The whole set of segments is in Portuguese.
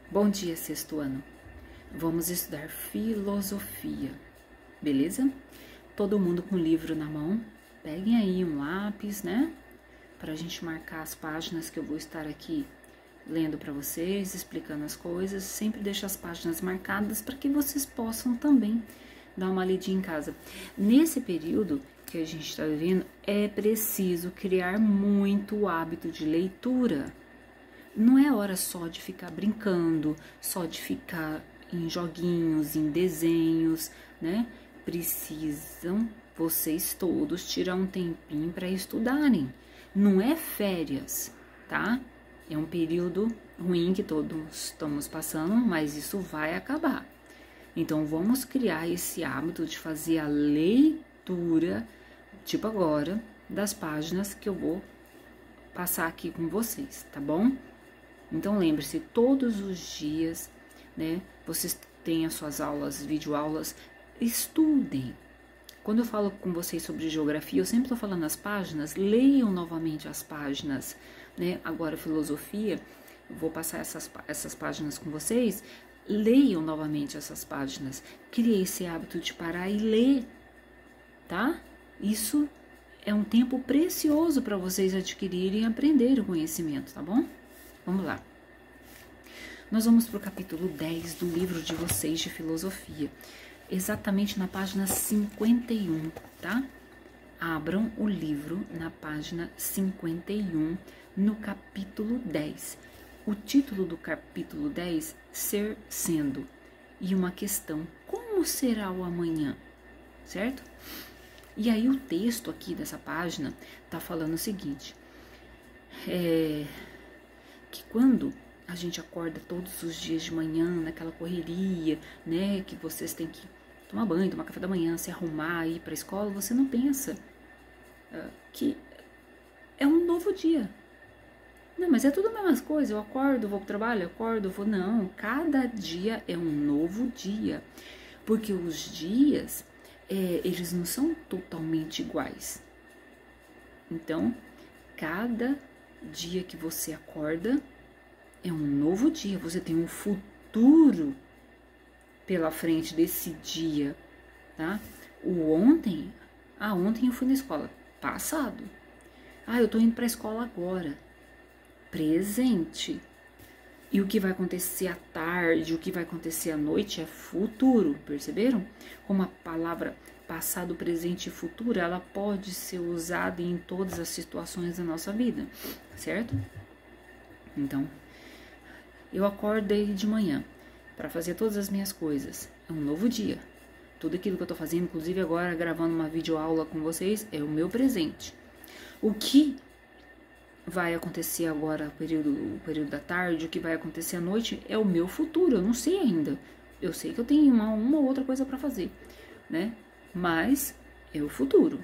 Bom dia, sexto ano. Vamos estudar filosofia, beleza? Todo mundo com o livro na mão. Peguem aí um lápis, né? Pra gente marcar as páginas que eu vou estar aqui lendo para vocês, explicando as coisas. Sempre deixo as páginas marcadas para que vocês possam também dar uma lidinha em casa. Nesse período que a gente está vivendo, é preciso criar muito o hábito de leitura. Não é hora só de ficar brincando, só de ficar em joguinhos, em desenhos, né? Precisam vocês todos tirar um tempinho para estudarem. Não é férias, tá? É um período ruim que todos estamos passando, mas isso vai acabar. Então, vamos criar esse hábito de fazer a leitura, tipo agora, das páginas que eu vou passar aqui com vocês, tá bom? Então, lembre-se, todos os dias, né, vocês têm as suas aulas, videoaulas, estudem. Quando eu falo com vocês sobre geografia, eu sempre estou falando as páginas, leiam novamente as páginas, né? Agora, filosofia, eu vou passar essas páginas com vocês, leiam novamente essas páginas, crie esse hábito de parar e ler, tá? Isso é um tempo precioso para vocês adquirirem e aprenderem o conhecimento, tá bom? Vamos lá. Nós vamos para o capítulo 10 do livro de vocês de filosofia, exatamente na página 51, tá? Abram o livro na página 51, no capítulo 10. O título do capítulo 10, Ser Sendo, e uma questão, como será o amanhã, certo? E aí o texto aqui dessa página tá falando o seguinte, que quando a gente acorda todos os dias de manhã, naquela correria, né, que vocês têm que tomar banho, tomar café da manhã, se arrumar, ir para a escola, você não pensa que é um novo dia. Não, mas é tudo a mesma coisa, eu acordo, vou para o trabalho, acordo, vou... Não, cada dia é um novo dia, porque os dias, eles não são totalmente iguais. Então, cada dia que você acorda é um novo dia, você tem um futuro pela frente desse dia, tá? O ontem, ontem eu fui na escola, passado. Eu tô indo pra escola agora, presente. E o que vai acontecer à tarde, o que vai acontecer à noite é futuro, perceberam? Como a palavra passado, presente e futuro, ela pode ser usada em todas as situações da nossa vida, certo? Então, eu acordei de manhã para fazer todas as minhas coisas. É um novo dia. Tudo aquilo que eu tô fazendo, inclusive agora gravando uma videoaula com vocês, é o meu presente. O que vai acontecer agora, o período da tarde, o que vai acontecer à noite, é o meu futuro. Eu não sei ainda. Eu sei que eu tenho uma ou outra coisa para fazer, né? Mas é o futuro.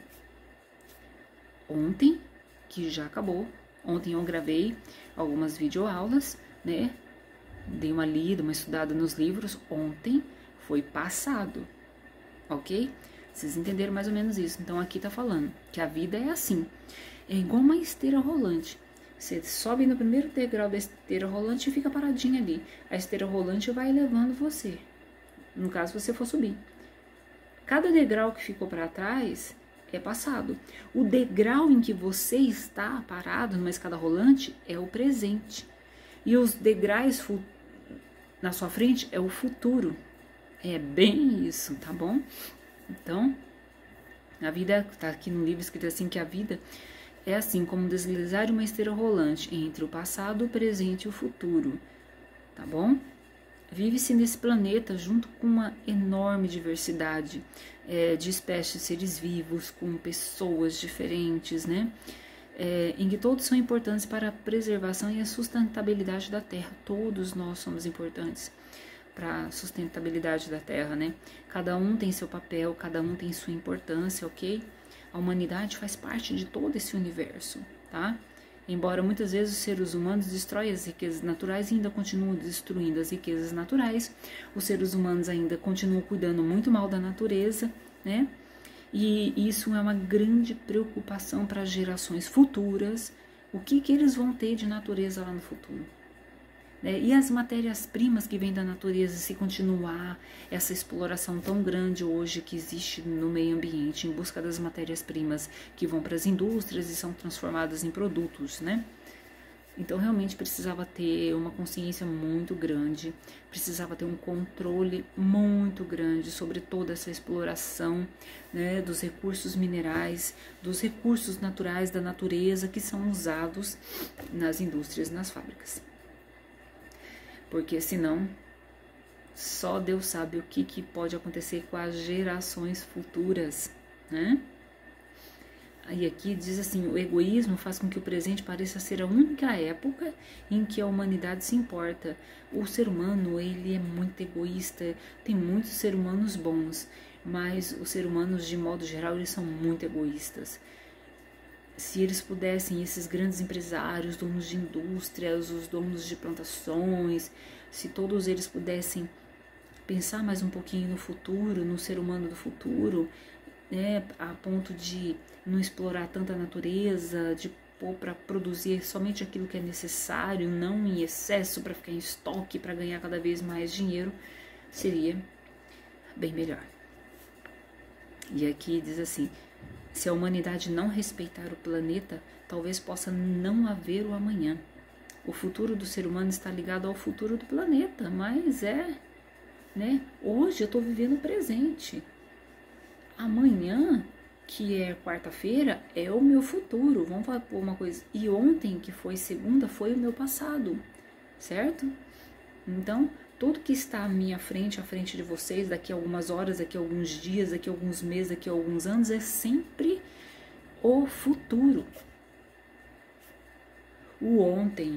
Ontem, que já acabou, ontem eu gravei algumas videoaulas, né? Dei uma lida, uma estudada nos livros. Ontem foi passado, ok? Vocês entenderam mais ou menos isso. Então aqui tá falando que a vida é assim. É igual uma esteira rolante. Você sobe no primeiro degrau da esteira rolante e fica paradinha ali. A esteira rolante vai levando você. No caso, você for subir. Cada degrau que ficou para trás é passado. O degrau em que você está parado numa escada rolante é o presente. E os degraus na sua frente é o futuro. É bem isso, tá bom? Então, a vida, tá aqui no livro escrito assim, que a vida é assim como deslizar uma esteira rolante entre o passado, o presente e o futuro, tá bom? Vive-se nesse planeta junto com uma enorme diversidade de espécies de seres vivos, com pessoas diferentes, né? Em que todos são importantes para a preservação e a sustentabilidade da Terra. Todos nós somos importantes para a sustentabilidade da Terra, né? Cada um tem seu papel, cada um tem sua importância, ok? A humanidade faz parte de todo esse universo, tá? Embora muitas vezes os seres humanos destroem as riquezas naturais e ainda continuam destruindo as riquezas naturais, os seres humanos ainda continuam cuidando muito mal da natureza, né? E isso é uma grande preocupação para as gerações futuras. O que eles vão ter de natureza lá no futuro? né? E as matérias-primas que vêm da natureza, se continuar essa exploração tão grande hoje que existe no meio ambiente, em busca das matérias-primas que vão para as indústrias e são transformadas em produtos, né? Então, realmente precisava ter uma consciência muito grande, precisava ter um controle muito grande sobre toda essa exploração, né, dos recursos minerais, dos recursos naturais da natureza que são usados nas indústrias, nas fábricas. Porque senão, só Deus sabe o que pode acontecer com as gerações futuras, né? Aí aqui diz assim, o egoísmo faz com que o presente pareça ser a única época em que a humanidade se importa. O ser humano, ele é muito egoísta, tem muitos seres humanos bons, mas os seres humanos, de modo geral, eles são muito egoístas. Se eles pudessem, esses grandes empresários, donos de indústrias, os donos de plantações, se todos eles pudessem pensar mais um pouquinho no futuro, no ser humano do futuro, né, a ponto de não explorar tanta natureza, de pôr para produzir somente aquilo que é necessário, não em excesso para ficar em estoque, para ganhar cada vez mais dinheiro, seria bem melhor. E aqui diz assim, se a humanidade não respeitar o planeta, talvez possa não haver o amanhã. O futuro do ser humano está ligado ao futuro do planeta, mas né? Hoje eu estou vivendo o presente. Amanhã, que é quarta-feira, é o meu futuro. Vamos falar uma coisa. E ontem, que foi segunda, foi o meu passado, certo? Então, tudo que está à minha frente, à frente de vocês, daqui a algumas horas, daqui a alguns dias, daqui a alguns meses, daqui a alguns anos, é sempre o futuro. O ontem,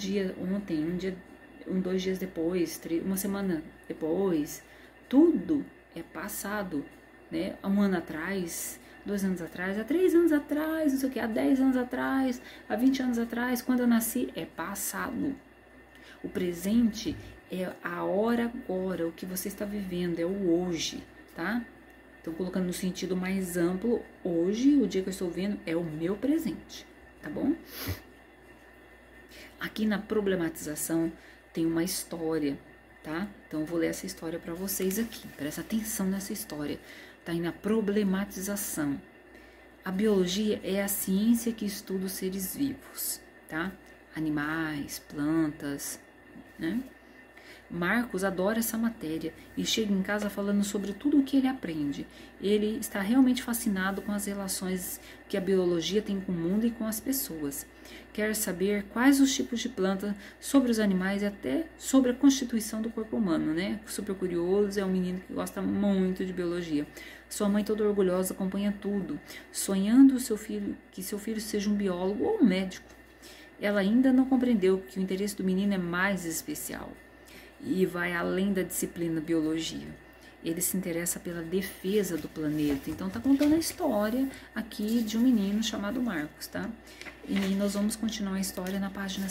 dois dias depois, uma semana depois, tudo é passado, né? Há um ano atrás, 2 anos atrás, há 3 anos atrás, não sei o que, há 10 anos atrás, há 20 anos atrás, quando eu nasci, é passado. O presente é a hora agora, o que você está vivendo, é o hoje, tá? Então, colocando no sentido mais amplo, hoje, o dia que eu estou vendo, é o meu presente, tá bom? Aqui na problematização tem uma história, tá? Então, eu vou ler essa história para vocês aqui. Presta atenção nessa história. Tá aí na problematização. A biologia é a ciência que estuda os seres vivos, tá? Animais, plantas, né? Marcos adora essa matéria e chega em casa falando sobre tudo o que ele aprende. Ele está realmente fascinado com as relações que a biologia tem com o mundo e com as pessoas. Quer saber quais os tipos de plantas, sobre os animais e até sobre a constituição do corpo humano, né? Super curioso, é um menino que gosta muito de biologia. Sua mãe, toda orgulhosa, acompanha tudo, sonhando que seu filho seja um biólogo ou um médico. Ela ainda não compreendeu que o interesse do menino é mais especial e vai além da disciplina biologia. Ele se interessa pela defesa do planeta. Então, tá contando a história aqui de um menino chamado Marcos, tá? E nós vamos continuar a história na página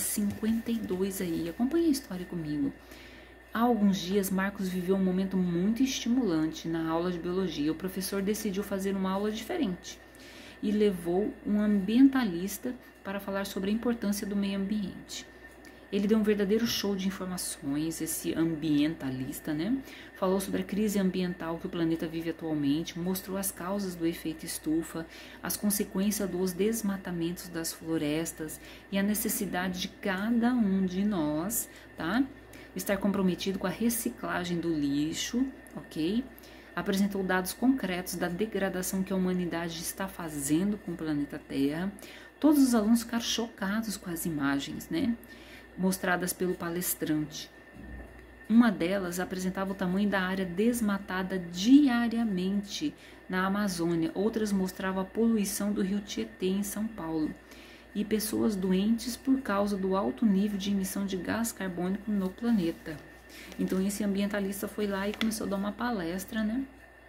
52 aí. Acompanhe a história comigo. Há alguns dias, Marcos viveu um momento muito estimulante na aula de biologia. O professor decidiu fazer uma aula diferente e levou um ambientalista para falar sobre a importância do meio ambiente. Ele deu um verdadeiro show de informações, esse ambientalista, né? Falou sobre a crise ambiental que o planeta vive atualmente, mostrou as causas do efeito estufa, as consequências dos desmatamentos das florestas e a necessidade de cada um de nós, tá? Estar comprometido com a reciclagem do lixo, ok? Apresentou dados concretos da degradação que a humanidade está fazendo com o planeta Terra. Todos os alunos ficaram chocados com as imagens, né? Mostradas pelo palestrante. Uma delas apresentava o tamanho da área desmatada diariamente na Amazônia. Outras mostravam a poluição do rio Tietê em São Paulo e pessoas doentes por causa do alto nível de emissão de gás carbônico no planeta. Então esse ambientalista foi lá e começou a dar uma palestra, né,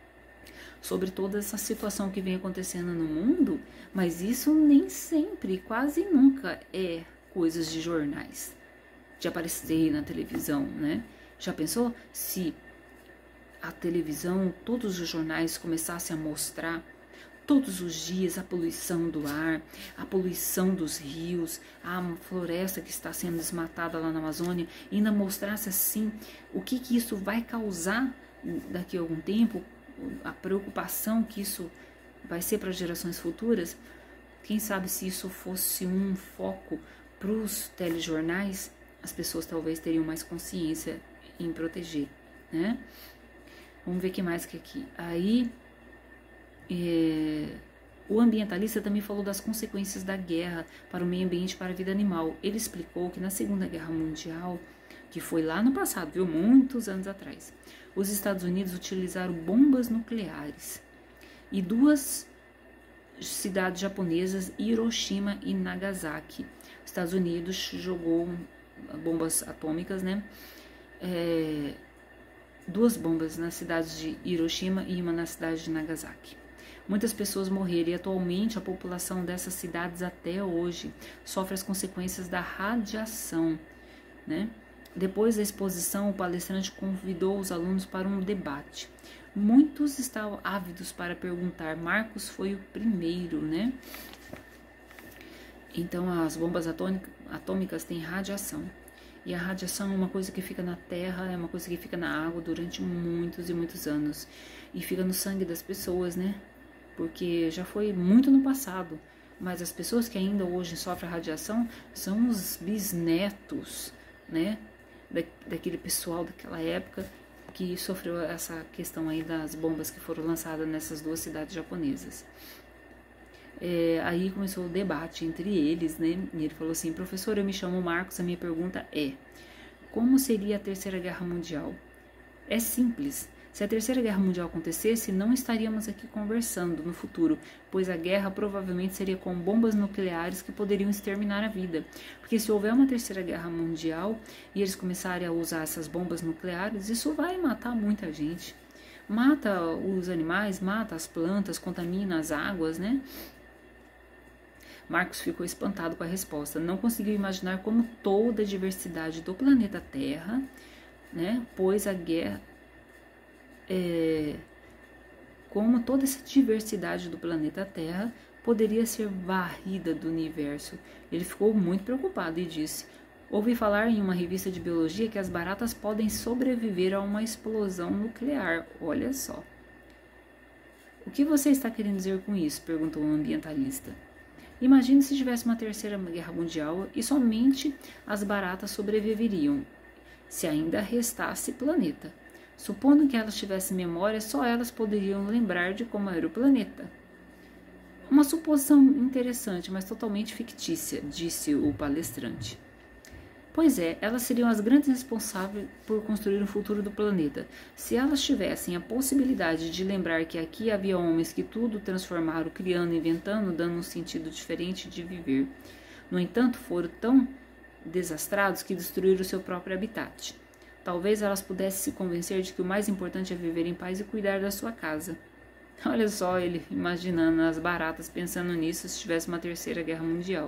sobre toda essa situação que vem acontecendo no mundo, mas isso nem sempre, quase nunca é coisas de jornais, de aparecer na televisão, né? Já pensou se a televisão, todos os jornais começassem a mostrar todos os dias a poluição do ar, a poluição dos rios, a floresta que está sendo desmatada lá na Amazônia, e ainda mostrasse assim o que isso vai causar daqui a algum tempo, a preocupação que isso vai ser para gerações futuras. Quem sabe se isso fosse um foco para os telejornais, as pessoas talvez teriam mais consciência em proteger, né? Vamos ver o que mais que aqui. Aí, o ambientalista também falou das consequências da guerra para o meio ambiente e para a vida animal. Ele explicou que na Segunda Guerra Mundial, que foi lá no passado, viu, muitos anos atrás, os Estados Unidos utilizaram bombas nucleares e 2 cidades japonesas, Hiroshima e Nagasaki. Os Estados Unidos jogou bombas atômicas, né? 2 bombas nas cidades de Hiroshima e uma na cidade de Nagasaki. Muitas pessoas morreram e atualmente a população dessas cidades até hoje sofre as consequências da radiação, né? Depois da exposição, o palestrante convidou os alunos para um debate. Muitos estavam ávidos para perguntar. Marcos foi o primeiro, né? Então, as bombas atômicas têm radiação. E a radiação é uma coisa que fica na terra, é uma coisa que fica na água durante muitos e muitos anos. E fica no sangue das pessoas, né? Porque já foi muito no passado. Mas as pessoas que ainda hoje sofrem radiação são os bisnetos, né? Daquele pessoal daquela época que sofreu essa questão aí das bombas que foram lançadas nessas 2 cidades japonesas. Aí começou o debate entre eles, né? E ele falou assim: professor, eu me chamo Marcos, a minha pergunta é: como seria a Terceira Guerra Mundial? É simples. Se a Terceira Guerra Mundial acontecesse, não estaríamos aqui conversando no futuro, pois a guerra provavelmente seria com bombas nucleares que poderiam exterminar a vida. Porque se houver uma Terceira Guerra Mundial e eles começarem a usar essas bombas nucleares, isso vai matar muita gente. Mata os animais, mata as plantas, contamina as águas, né? Marcos ficou espantado com a resposta. Não conseguiu imaginar como toda a diversidade do planeta Terra, né? Pois a guerra... como toda essa diversidade do planeta Terra poderia ser varrida do universo. Ele ficou muito preocupado e disse: ouvi falar em uma revista de biologia que as baratas podem sobreviver a uma explosão nuclear. Olha só. O que você está querendo dizer com isso? Perguntou o ambientalista. Imagine se tivesse uma Terceira Guerra Mundial e somente as baratas sobreviveriam, se ainda restasse planeta. Supondo que elas tivessem memória, só elas poderiam lembrar de como era o planeta. Uma suposição interessante, mas totalmente fictícia, disse o palestrante. Pois é, elas seriam as grandes responsáveis por construir o futuro do planeta. Se elas tivessem a possibilidade de lembrar que aqui havia homens que tudo transformaram, criando, inventando, dando um sentido diferente de viver. No entanto, foram tão desastrados que destruíram o seu próprio habitat. Talvez elas pudessem se convencer de que o mais importante é viver em paz e cuidar da sua casa. Olha só ele imaginando as baratas pensando nisso se tivesse uma Terceira Guerra Mundial.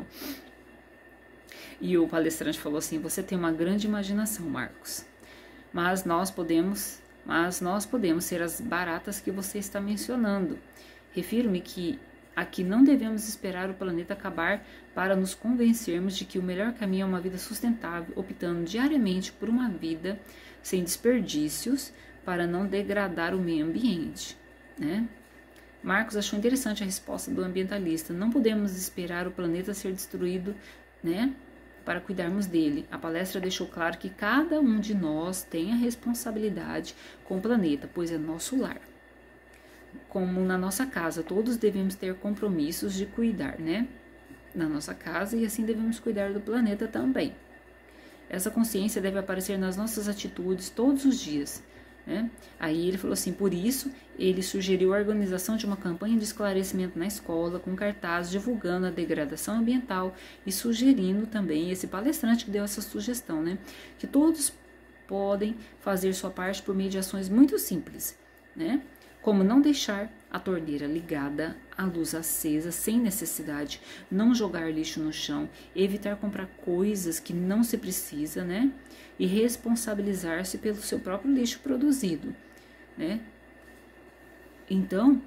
E o palestrante falou assim: você tem uma grande imaginação, Marcos. Mas nós podemos ser as baratas que você está mencionando. Refiro-me que aqui não devemos esperar o planeta acabar para nos convencermos de que o melhor caminho é uma vida sustentável, optando diariamente por uma vida sem desperdícios para não degradar o meio ambiente, né? Marcos achou interessante a resposta do ambientalista. Não podemos esperar o planeta ser destruído, né, para cuidarmos dele. A palestra deixou claro que cada um de nós tem a responsabilidade com o planeta, pois é nosso lar. Como na nossa casa, todos devemos ter compromissos de cuidar, né, na nossa casa, e assim devemos cuidar do planeta também. Essa consciência deve aparecer nas nossas atitudes todos os dias, né? Aí ele falou assim: por isso ele sugeriu a organização de uma campanha de esclarecimento na escola, com cartazes divulgando a degradação ambiental e sugerindo também, esse palestrante que deu essa sugestão, né, que todos podem fazer sua parte por meio de ações muito simples, né, como não deixar a torneira ligada, a luz acesa sem necessidade, não jogar lixo no chão, evitar comprar coisas que não se precisa, né, e responsabilizar-se pelo seu próprio lixo produzido, né. Então,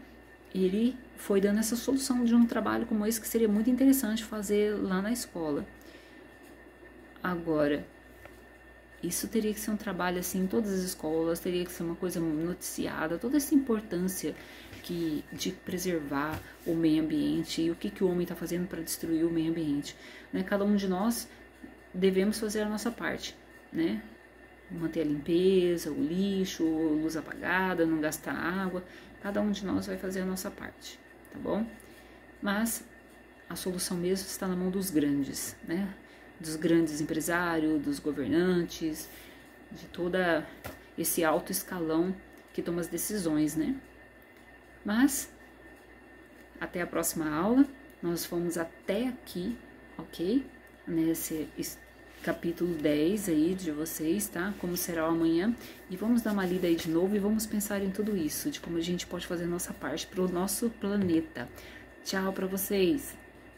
ele foi dando essa solução de um trabalho como esse que seria muito interessante fazer lá na escola. Agora, isso teria que ser um trabalho assim em todas as escolas, teria que ser uma coisa noticiada, toda essa importância de preservar o meio ambiente e o que o homem está fazendo para destruir o meio ambiente. Né? Cada um de nós devemos fazer a nossa parte, né? Manter a limpeza, o lixo, luz apagada, não gastar água. Cada um de nós vai fazer a nossa parte, tá bom? Mas a solução mesmo está na mão dos grandes, né? Dos grandes empresários, dos governantes, de toda esse alto escalão que toma as decisões, né? Mas até a próxima aula. Nós fomos até aqui, ok? Nesse capítulo 10 aí de vocês, tá? Como será o amanhã. E vamos dar uma lida aí de novo e vamos pensar em tudo isso, de como a gente pode fazer a nossa parte para o nosso planeta. Tchau para vocês!